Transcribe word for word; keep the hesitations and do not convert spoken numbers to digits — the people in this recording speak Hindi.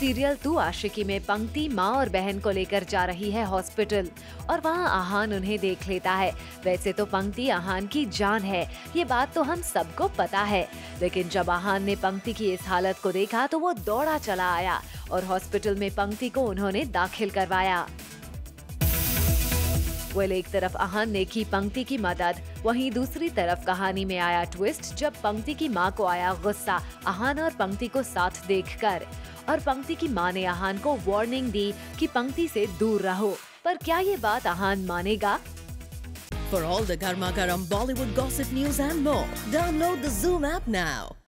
सीरियल तू आशिकी में पंक्ति माँ और बहन को लेकर जा रही है हॉस्पिटल और वहाँ आहान उन्हें देख लेता है। वैसे तो पंक्ति आहान की जान है, ये बात तो हम सबको पता है, लेकिन जब आहान ने पंक्ति की इस हालत को देखा तो वो दौड़ा चला आया और हॉस्पिटल में पंक्ति को उन्होंने दाखिल करवाया। वेल, एक तरफ आहान ने की पंक्ति की मदद, वहीं दूसरी तरफ कहानी में आया ट्विस्ट जब पंक्ति की मां को आया गुस्सा आहान और पंक्ति को साथ देखकर, और पंक्ति की मां ने आहान को वार्निंग दी कि पंक्ति से दूर रहो। पर क्या ये बात आहान मानेगा? For all the Garma Garam Bollywood gossip news and more, download the Zoom app now.